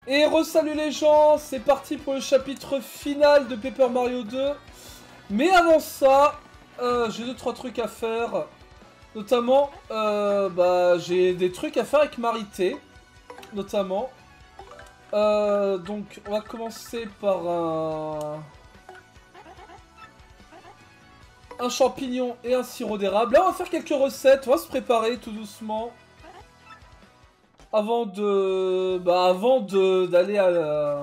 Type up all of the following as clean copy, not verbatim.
Et re-salut les gens, c'est parti pour le chapitre final de Paper Mario 2. Mais avant ça, j'ai 2-3 trucs à faire. Notamment, j'ai des trucs à faire avec Marité. Notamment. Donc, on va commencer par un champignon et un sirop d'érable. Là, on va faire quelques recettes. On va se préparer tout doucement. Avant d'aller à la...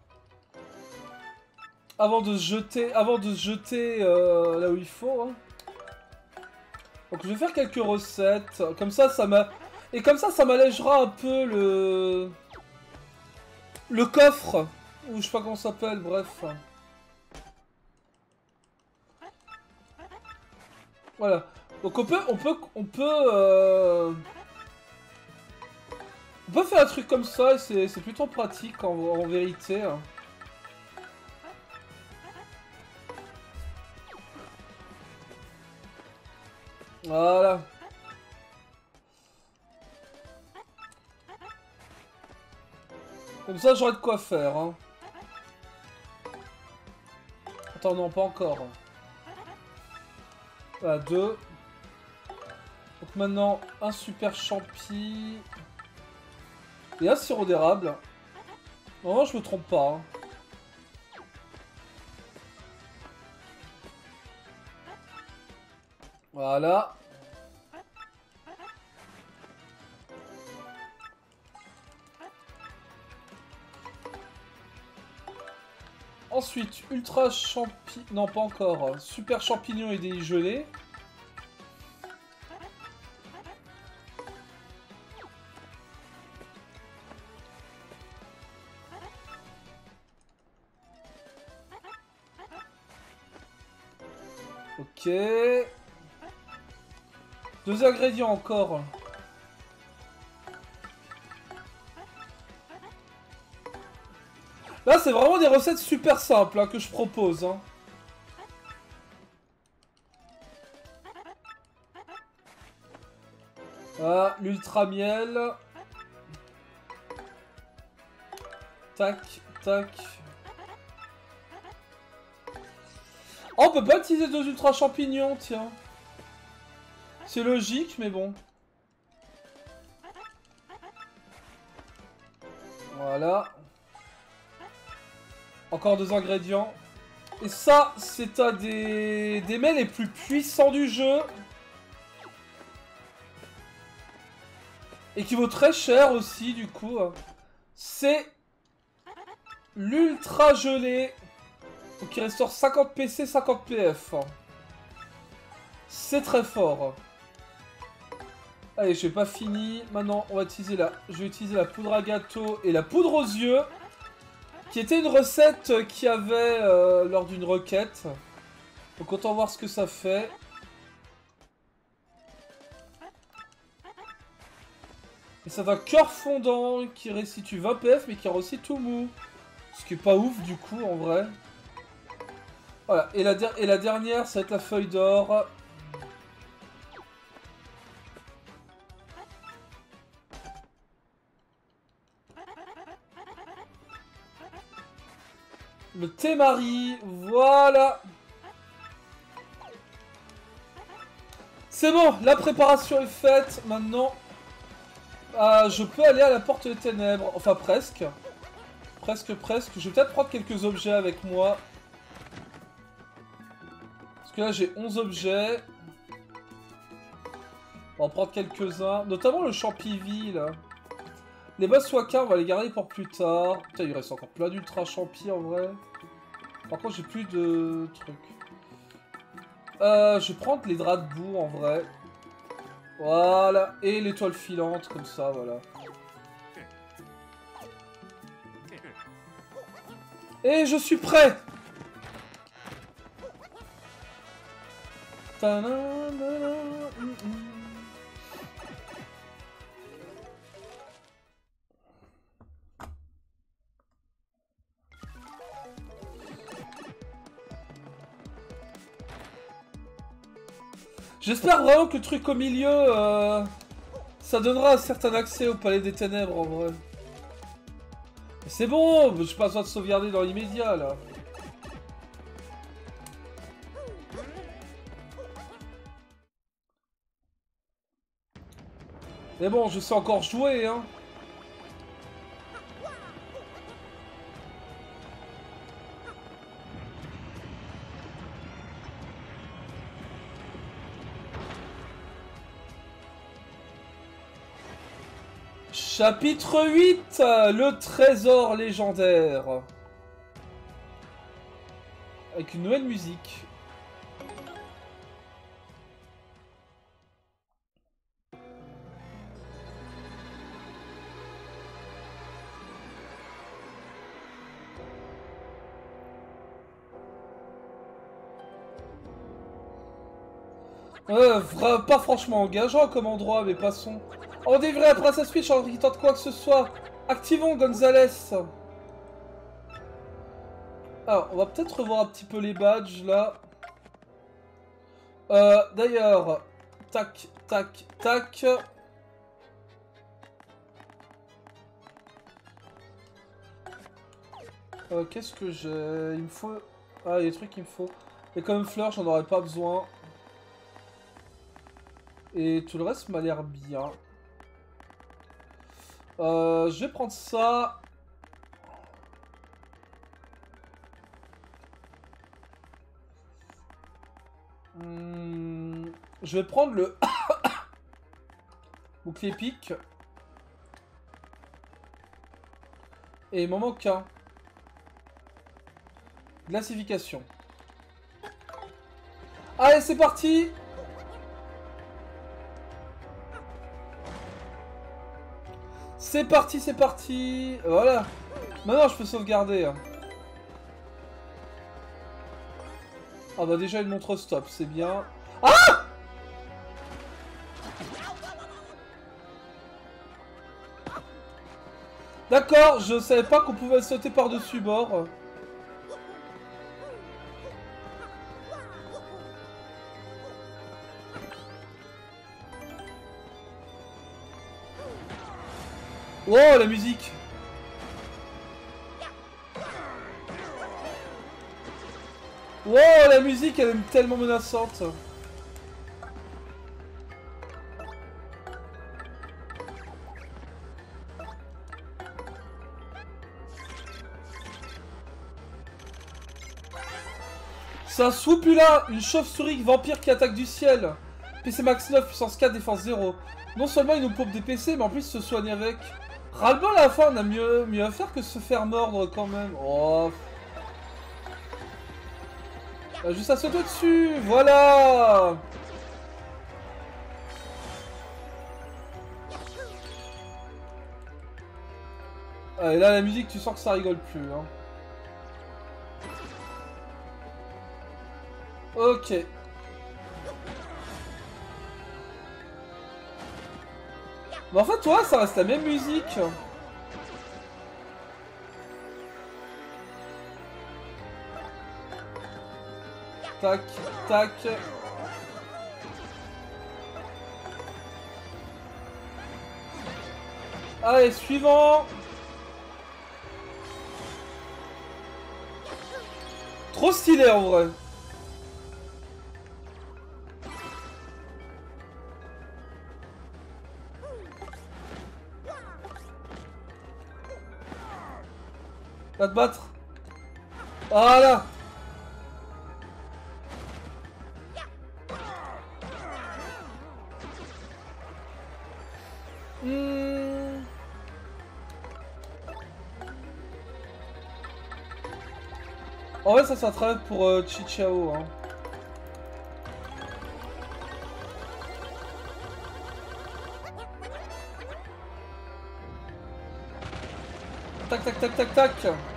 Avant de se jeter là où il faut. Hein. Donc je vais faire quelques recettes. Comme ça, ça m'allègera un peu le coffre. Ou je sais pas comment ça s'appelle, bref. Voilà. Donc on peut faire un truc comme ça et c'est plutôt pratique en vérité. Voilà. Comme ça j'aurai de quoi faire. Hein. Attends, non, pas encore. Voilà, 2. Donc maintenant, un super champi. Et un sirop d'érable. Non, je me trompe pas. Hein. Voilà. Ensuite, ultra champi... Non, pas encore. Super champignon et des gelés. Ok. 2 ingrédients encore. Là, c'est vraiment des recettes super simples hein, que je propose. Hein. Ah, l'ultra miel. Tac, tac. Oh, on peut pas utiliser 2 ultra champignons, tiens. C'est logique, mais bon. Voilà. Encore 2 ingrédients. Et ça, c'est un des mets les plus puissants du jeu. Et qui vaut très cher aussi, du coup. C'est l'ultra gelé. Donc il restaure 50 PC, 50 PF. C'est très fort. Allez, j'ai pas fini. Maintenant, on va utiliser je vais utiliser la poudre à gâteau et la poudre aux yeux. Qui était une recette qu'il y avait lors d'une requête. Donc autant voir ce que ça fait. Et ça va cœur fondant qui restitue 20 PF mais qui rend aussi tout mou. Ce qui est pas ouf du coup en vrai. Voilà, et la dernière ça va être la feuille d'or. Le thé Marie, voilà. C'est bon, la préparation est faite. Maintenant, je peux aller à la porte des ténèbres. Enfin, presque. Presque. Je vais peut-être prendre quelques objets avec moi. Parce que là, j'ai 11 objets. On va en prendre quelques-uns. Notamment le champivi, là. Les boss Waka, on va les garder pour plus tard. Putain, il reste encore plein d'ultra champi en vrai. Par contre, j'ai plus de trucs. Je vais prendre les draps de boue en vrai. Voilà. Et l'étoile filante, comme ça, voilà. Et je suis prêt! J'espère vraiment que le truc au milieu, ça donnera un certain accès au palais des ténèbres en vrai. C'est bon, j'ai pas besoin de sauvegarder dans l'immédiat là. Mais bon, je sais encore jouer, hein. Chapitre 8, le trésor légendaire. Avec une nouvelle musique. Pas franchement engageant comme endroit, mais passons. On délivre la princesse Peach en quittant de quoi que ce soit. Activons Gonzales. Alors, on va peut-être revoir un petit peu les badges là. D'ailleurs, tac, tac, tac. Qu'est-ce que j'ai? Il me faut... Ah, il y a des trucs qu'il me faut. Et comme fleur, j'en aurais pas besoin. Et tout le reste m'a l'air bien. Je vais prendre ça. Je vais prendre le bouclier pique. Et il m'en manque un. Glacification. Allez, c'est parti! C'est parti, c'est parti! Voilà. Maintenant, je peux sauvegarder. Hein. Ah bah déjà, une montre stop, c'est bien. Ah! D'accord, je savais pas qu'on pouvait sauter par-dessus bord. Wow, la musique! Wow, la musique, elle est tellement menaçante. C'est un Swoopula, une chauve-souris vampire qui attaque du ciel. PC max 9, puissance 4, défense 0. Non seulement il nous pompe des PC, mais en plus il se soigne avec. Ras-le-bol à la fin, on a mieux à faire que se faire mordre quand même. Oh. Juste à sauter dessus, voilà. Et là la musique, tu sens que ça rigole plus. Hein. Ok. Mais en fait, toi, ça reste la même musique. Tac, tac. Allez, suivant. Trop stylé en vrai. Va te battre. Voilà. En vrai, ça travaille pour Chichao. Hein. Tac, tac, tac, tac, tac.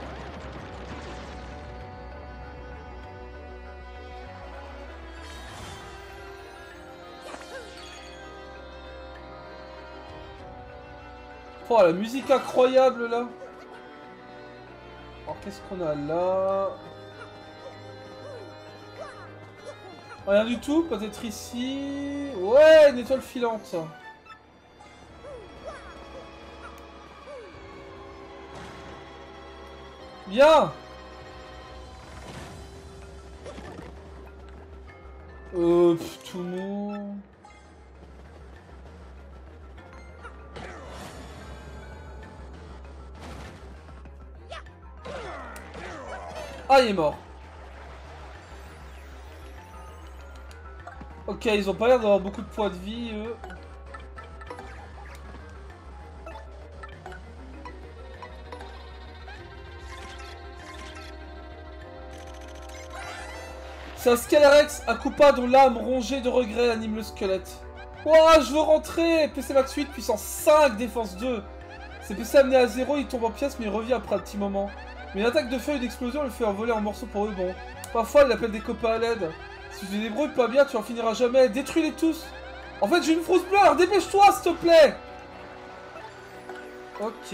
Oh, la musique incroyable là. Alors, qu'est-ce qu'on a là? Rien du tout, peut-être ici. Ouais, une étoile filante. Bien. Tout mou. Ah, il est mort. Ok, ils ont pas l'air d'avoir beaucoup de points de vie, eux. C'est un Scalarex, un Koopa dont l'âme rongée de regret anime le squelette. Ouah, je veux rentrer! PC Max 8, puissance 5, défense 2. Ces PC amené à 0, il tombe en pièces mais il revient après un petit moment. Mais une attaque de feu et d'explosion le fait envoler en morceaux pour eux, bon. Parfois, il appelle des copains à l'aide. Si tu te débrouilles pas bien, tu en finiras jamais. Détruis-les tous! En fait, j'ai une frousse bleue, alors dépêche-toi, s'il te plaît! Ok...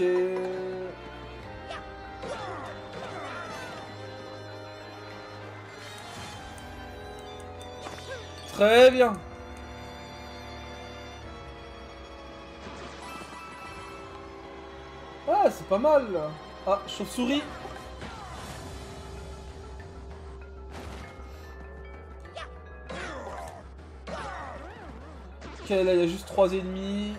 Très bien. Ah, c'est pas mal. Ah, chauve-souris. Ok, là, il y a juste 3 ennemis.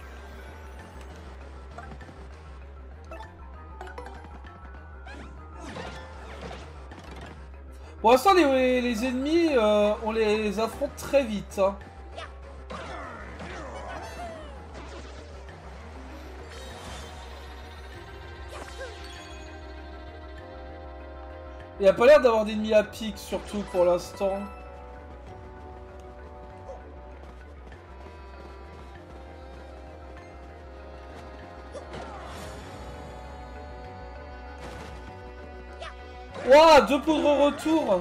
Pour l'instant, les ennemis, on les affronte très vite. Hein. Il n'y a pas l'air d'avoir d'ennemis à pic, surtout pour l'instant. Ouah, 2 poudres retour.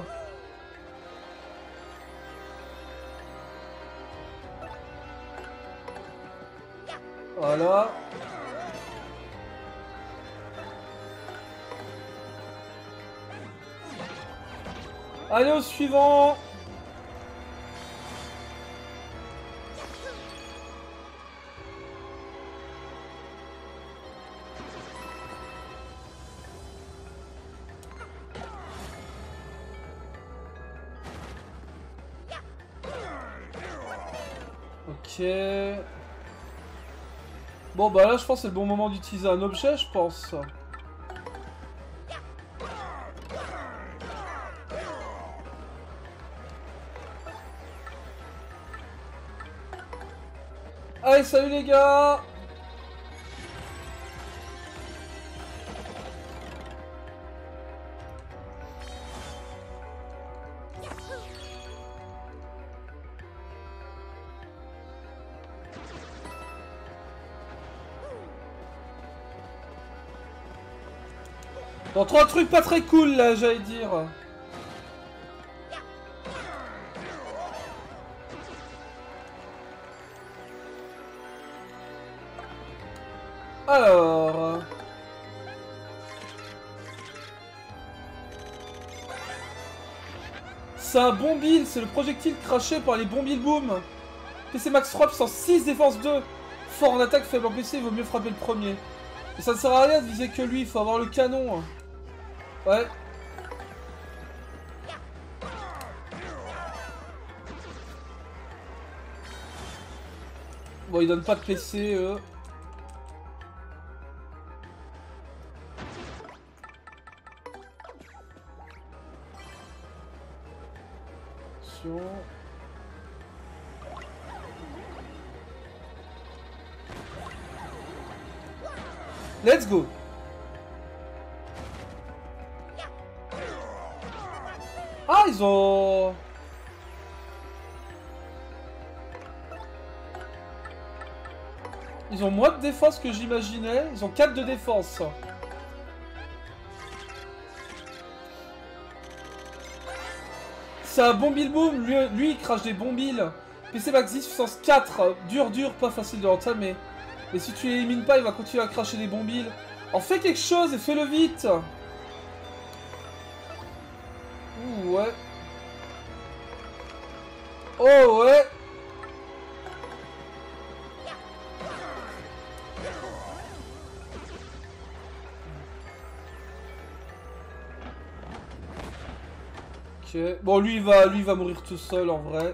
Voilà. Allez au suivant. Ok. Bon bah là je pense que c'est le bon moment d'utiliser un objet, je pense. Allez, salut les gars! Dans 3 trucs pas très cool là, j'allais dire. Alors... C'est un bombil, c'est le projectile craché par les bombil boom. PC Max 3 puissance 6, défense 2. Fort en attaque, faible en PC, il vaut mieux frapper le premier. Et ça ne sert à rien de viser que lui, il faut avoir le canon. Ouais. Bon, ils donnent pas de PC, eux. Attention. Let's go. Ah, ils ont... Ils ont moins de défense que j'imaginais. Ils ont 4 de défense. C'est un bombil boom. Lui, il crache des bombiles. PC Max 10, puissance 4. Dur, pas facile de l'entamer. Mais si tu l'élimines pas, il va continuer à cracher des bombiles. En fais quelque chose et fais-le vite. Ouh, ouais. Oh, ouais. Ok. Bon, lui, il va mourir tout seul, en vrai.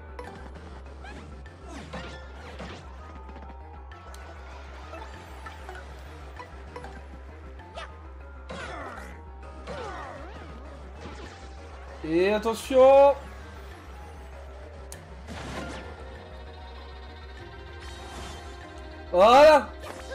Et attention! Voilà!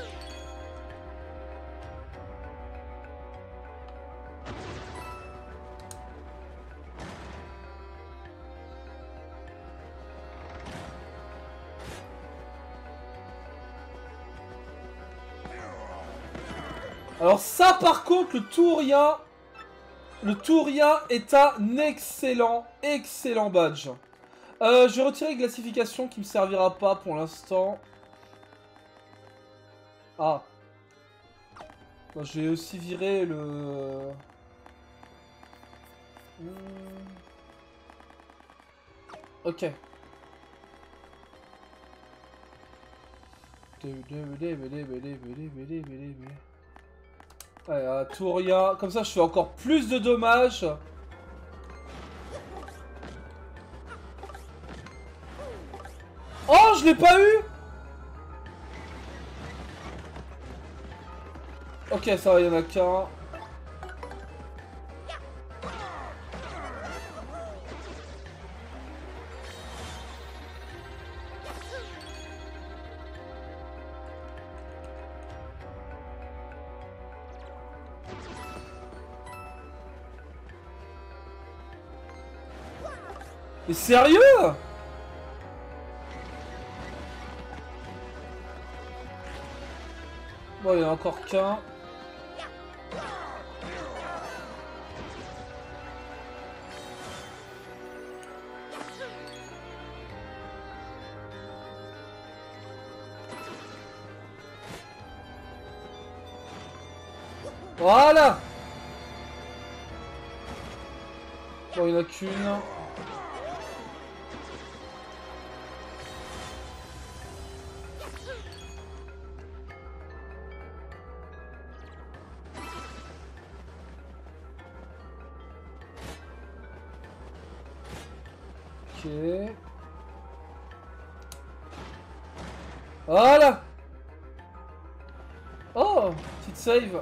Alors ça, par contre, le Touria est un excellent badge. Je vais retirer Glacification qui me servira pas pour l'instant. Ah. Bon, je vais aussi virer le... Ok. Allez, Touria. Comme ça, je fais encore plus de dommages. Oh, je l'ai pas eu! Ok, ça va, il y en a qu'un. Mais sérieux? Bon, il y en a encore qu'un. Voilà! Bon, il n'y en a qu'une. Ok. Voilà! Oh! Petite save.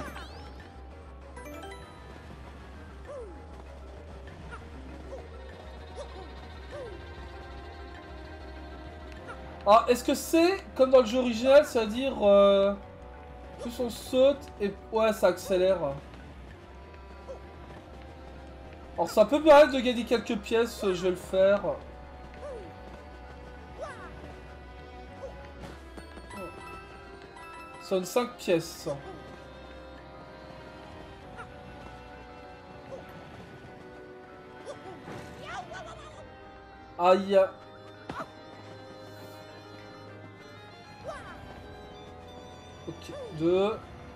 Ah, est-ce que c'est comme dans le jeu original, c'est-à-dire plus on saute et ouais, ça accélère. Alors ça peut permettre de gagner quelques pièces, je vais le faire. Ça donne 5 pièces. Aïe. Ok, 2.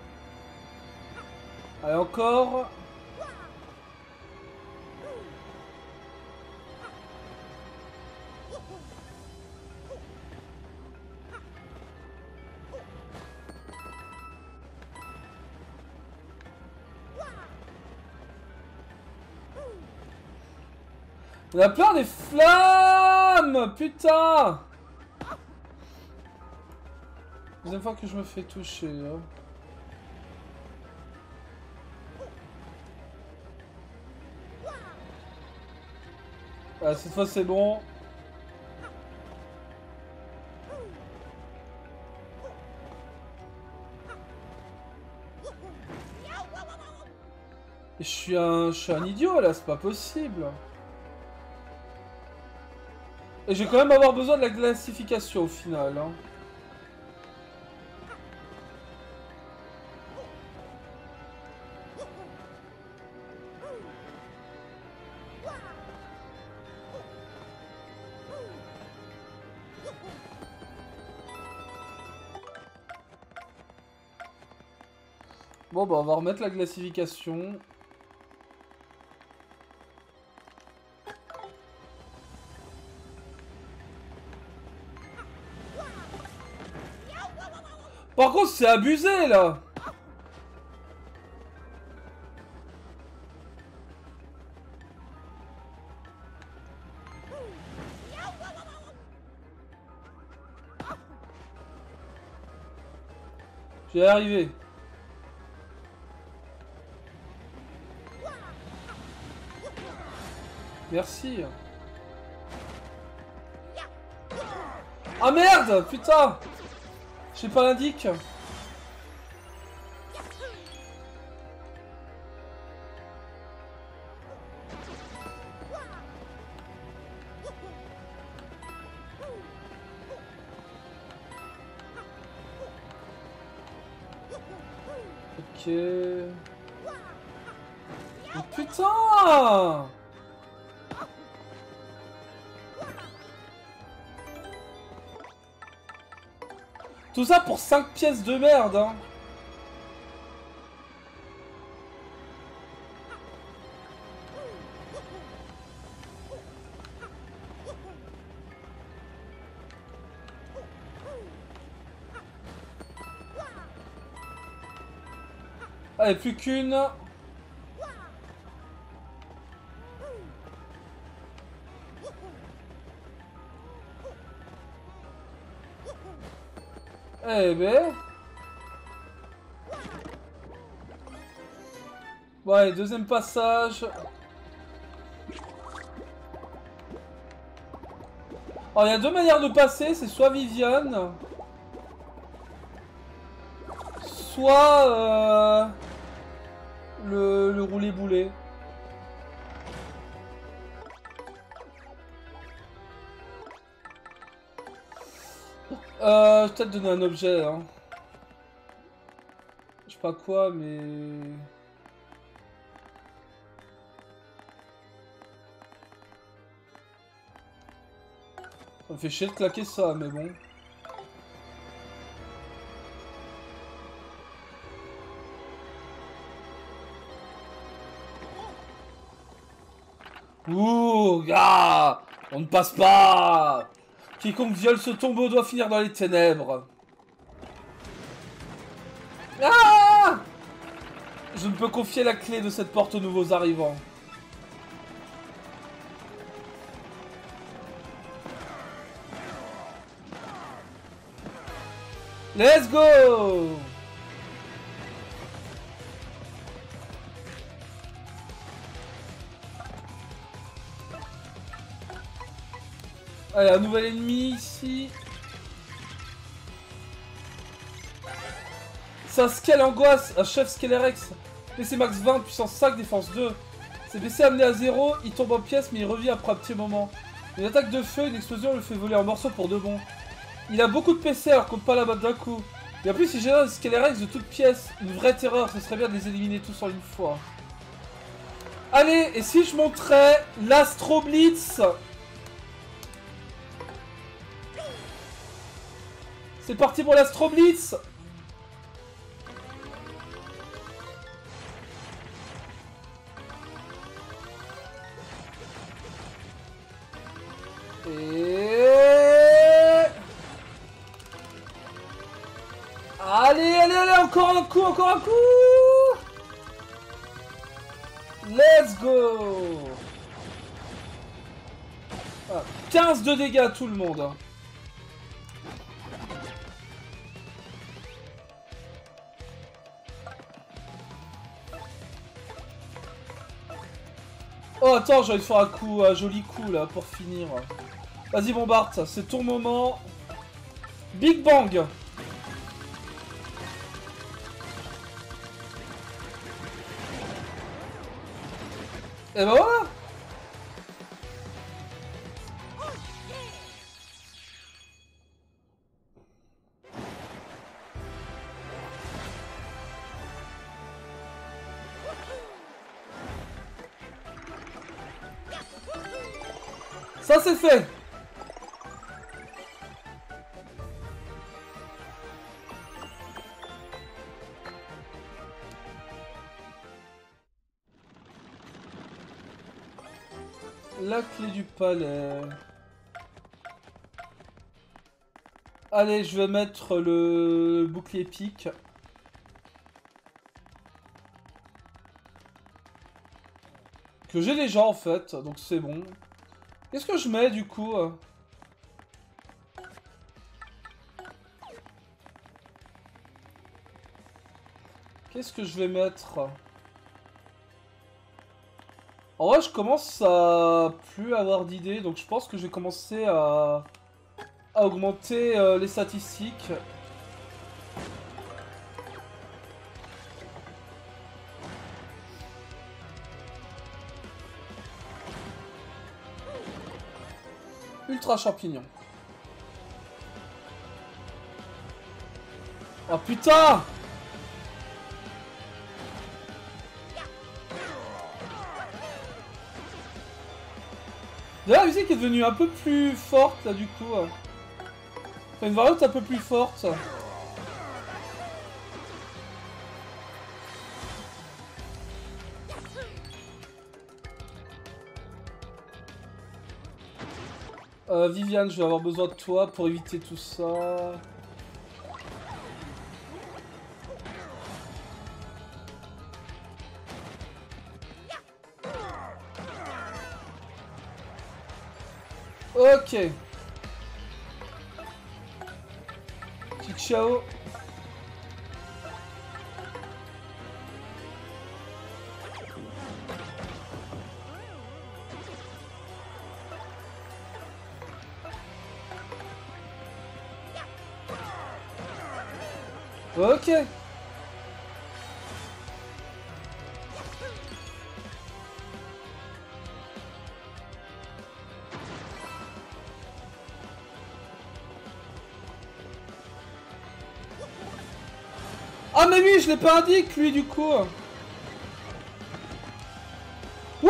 Allez, encore. On a plein des flammes! Putain! Deuxième fois que je me fais toucher. Hein. Ah, cette fois c'est bon. Je suis un idiot là, c'est pas possible. Et je vais quand même avoir besoin de la glacification au final. Hein. Bon bah on va remettre la glacification. Par contre c'est abusé là. Je vais y arriver. Merci. Ah merde, putain. Je sais pas l'indique. Ok. Oh, putain! Tout ça pour 5 pièces de merde, hein. Allez, plus qu'une. Eh ben. Ouais, deuxième passage. Alors, il y a deux manières de passer, c'est soit Viviane, soit le roulé-boulé. Je vais peut-être donner un objet, hein. Je sais pas quoi, mais... Ça me fait chier de claquer ça, mais bon. Ouh, gars, on ne passe pas. Quiconque viole ce tombeau doit finir dans les ténèbres. Ah! Je ne peux confier la clé de cette porte aux nouveaux arrivants. Let's go! Allez, un nouvel ennemi ici. C'est un Scale Angoisse, un chef Scalerex. PC max 20, puissance 5, défense 2. C'est PC amené à 0, il tombe en pièces mais il revient après un petit moment. Une attaque de feu, une explosion le fait voler en morceaux pour de bon. Il a beaucoup de PC alors compte pas la map d'un coup. Et en plus il génère des Scalerex de toutes pièces. Une vraie terreur, ce serait bien de les éliminer tous en une fois. Allez, et si je montrais l'Astro Blitz? C'est parti pour l'Astro Blitz. Et... Allez, allez, allez, encore un coup, encore un coup. Let's go. 15 de dégâts à tout le monde. Oh, attends, j'ai envie de faire un coup, un joli coup, là, pour finir. Vas-y, mon Bart, c'est ton moment. Big Bang. Et ben voilà. Ça, c'est fait. La clé du palais. Allez, je vais mettre le bouclier pique. Que j'ai déjà en fait, donc c'est bon. Qu'est-ce que je mets du coup? Qu'est-ce que je vais mettre? En vrai, je commence à plus avoir d'idées, donc je pense que je vais commencer à augmenter les statistiques. Ultra champignon. Oh putain! D'ailleurs, la musique est devenue un peu plus forte là du coup. Enfin, une variante un peu plus forte. Viviane, je vais avoir besoin de toi pour éviter tout ça. Ok. Petit ciao. Ok. Ah mais oui, je l'ai pas indiqué lui du coup. Wouh!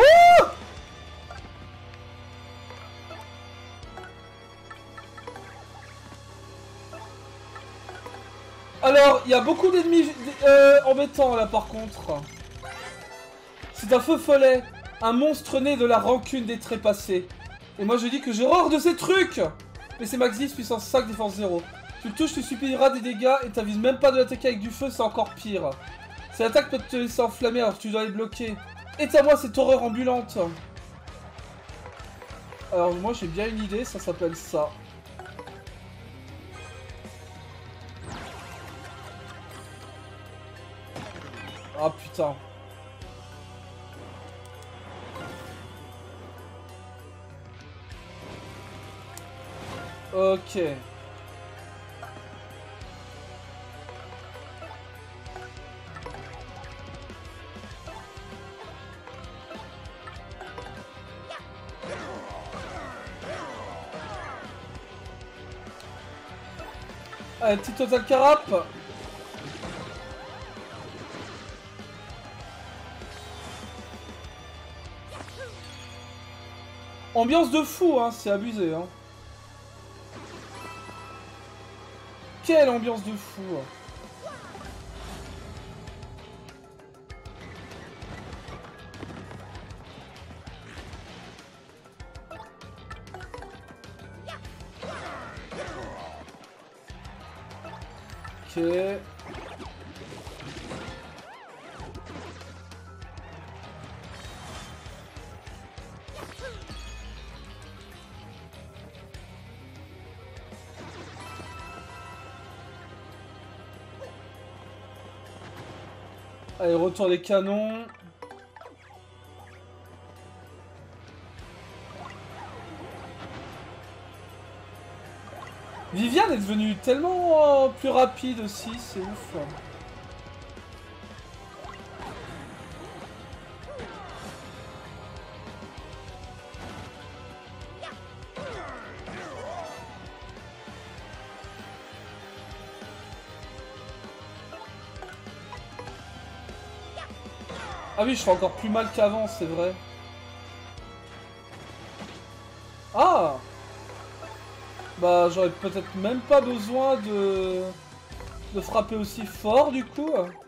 Alors, il y a beaucoup d'ennemis embêtants là par contre. C'est un feu follet, un monstre né de la rancune des trépassés. Et moi je dis que j'ai horreur de ces trucs. Mais c'est Maxis, puissance 5, défense 0. Tu le touches, tu subiras des dégâts et t'avises même pas de l'attaquer avec du feu, c'est encore pire. Cette attaque peut te laisser enflammer alors tu dois les bloquer. Éteins-moi cette horreur ambulante. Alors moi j'ai bien une idée, ça s'appelle ça. Ah putain. Ok. Allez, petit total carape. Ambiance de fou, hein, c'est abusé, hein. Quelle ambiance de fou. Ok. Allez, retour des canons. Viviane est devenue tellement plus rapide aussi, c'est ouf. Ah oui, je fais encore plus mal qu'avant, c'est vrai. Ah! Bah, j'aurais peut-être même pas besoin de frapper aussi fort, du coup.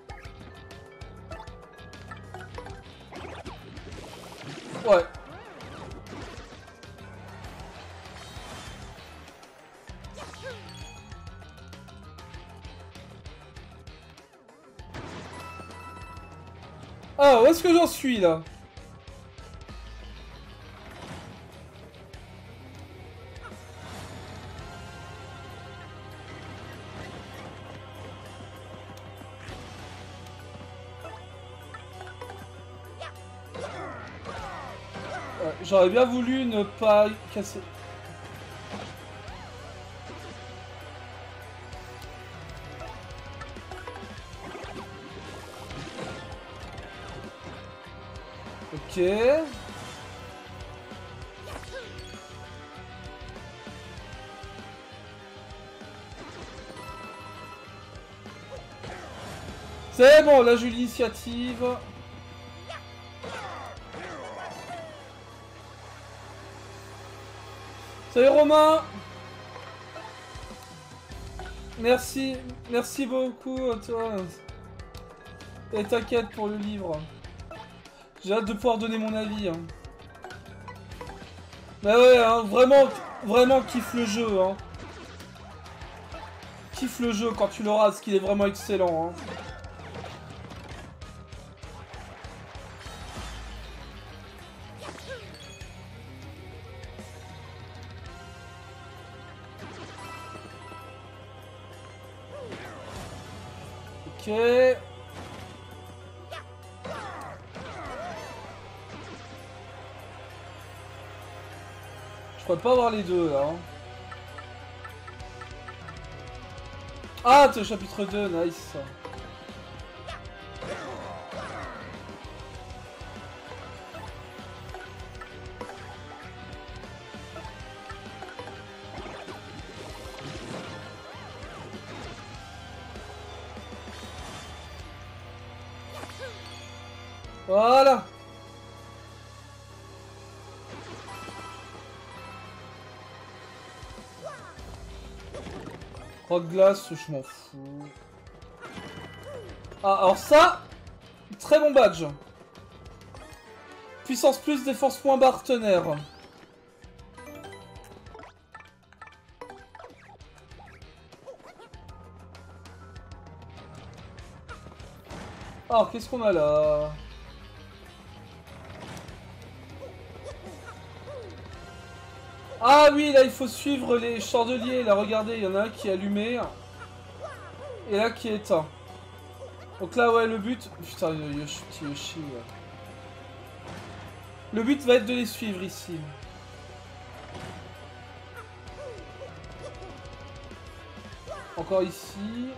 Ouais. Ah, où est-ce que j'en suis, là? J'aurais bien voulu ne pas casser... Ok. C'est bon, là j'ai eu l'initiative. Salut Romain. Merci, merci beaucoup à toi. Et t'inquiète pour le livre. J'ai hâte de pouvoir donner mon avis. Hein. Bah ouais, hein, vraiment, vraiment kiffe le jeu. Hein. Kiffe le jeu quand tu l'auras, parce qu'il est vraiment excellent. Hein. Ok. Je pourrais pas avoir les deux là. Hein. Ah, t'es au chapitre 2, nice. Voilà. Rock glace, je m'en fous. Ah, alors ça, très bon badge. Puissance plus, défense moins partenaire. Alors, qu'est-ce qu'on a là? Ah oui, là, il faut suivre les chandeliers. Là, regardez, il y en a un qui est allumé. Et là, qui est éteint. Donc là, ouais, le but... Putain, Yoshi. Le but va être de les suivre ici. Encore ici.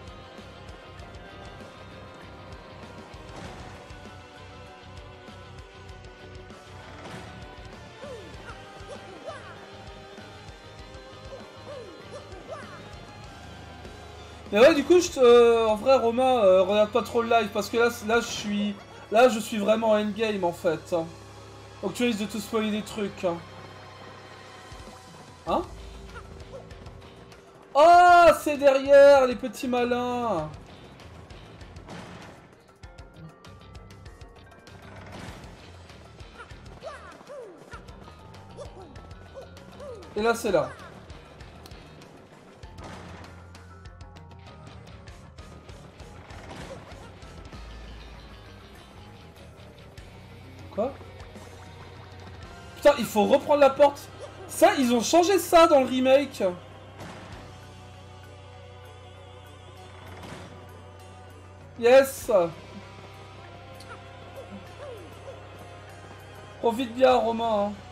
Mais ouais, du coup, en vrai, Romain, regarde pas trop le live parce que là, je suis vraiment endgame en fait. Donc tu risques de te spoiler des trucs. Hein? Oh, c'est derrière les petits malins. Et là, c'est là. Quoi? Putain, il faut reprendre la porte. Ça, ils ont changé ça dans le remake. Yes. Profite bien, Romain. Hein.